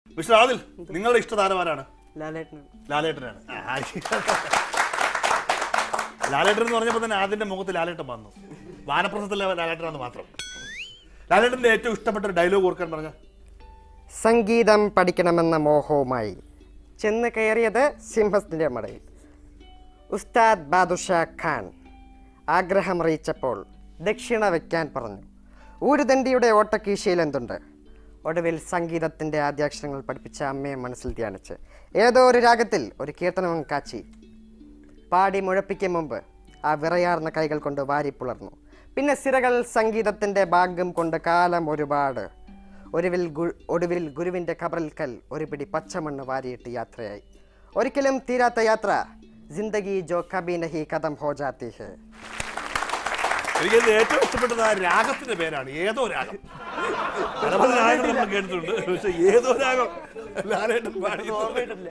Mister Adil, നിങ്ങളുടെ ഇഷ്ടതാരം ആരാണ്? ലാലേട്ടനാണ്. ലാലേട്ടൻ എന്ന് പറഞ്ഞപ്പോൾ തന്നെ ആദ്യന്റെ മുഖത്ത് ലാലേട്ടൻ വന്നു. വാനപ്രസത്തിലെ ലാലേട്ടനാന്ന് മാത്രം. ലാലേട്ടന്റെ ഏറ്റവും ഇഷ്ടപ്പെട്ട ഒരു ഡയലോഗ് ഓർക്കാൻ പറഞ്ഞ? സംഗീതം പഠിക്കണമെന്ന മോഹവുമായി ചെന്ന് കയറിയത് സിംഹത്തിന്റെ മടയിൽ. ഉസ്താദ് ബാദുഷാ ഖാൻ ആഗ്രഹമറിയിച്ചപ്പോൾ ദക്ഷിണ വയ്ക്കാൻ പറഞ്ഞു. ഊരുദണ്ഡിയുടെ ഓട്ടക്കീശയിൽ എന്തുണ്ട്? ഒടുവിൽ സംഗീതത്തിൻ്റെ ആദ്യാക്ഷരങ്ങൾ പഠിപ്പിച്ച അമ്മയെ മനസ്സിൽ ധ്യാനിച്ച് ഏതോ ഒരു രാഗത്തിൽ ഒരു കീർത്തനം കാച്ചി പാടി മുഴപ്പിക്കും മുമ്പ് ആ വിറയാർന്ന കൈകൾ കൊണ്ട് വാരിപ്പുളർന്നു. പിന്നെ സിരകൾ സംഗീതത്തിൻ്റെ ഭാഗ്യം കൊണ്ട് കാലം ഒരുപാട്. ഒടുവിൽ ഗുരുവിൻ്റെ കബറിൽക്കൽ ഒരു പിടി പച്ചമണ്ണ് വാരിയിട്ട് യാത്രയായി. ഒരിക്കലും തീരാത്ത യാത്ര. ജിന്ദഗി ജോ കബി നഹി കദം ഹോ ജാത്തി ഹെ. എനിക്ക് ഏറ്റവും ഇഷ്ടപ്പെട്ടത് ആ രാഗത്തിന്റെ പേരാണ്. ഏതോ രാഗം. പല രാഗങ്ങൾ നമ്മൾ കേട്ടിട്ടുണ്ട്. പക്ഷെ ഏതോ രാഗം ലാലേട്ടൻ പാടി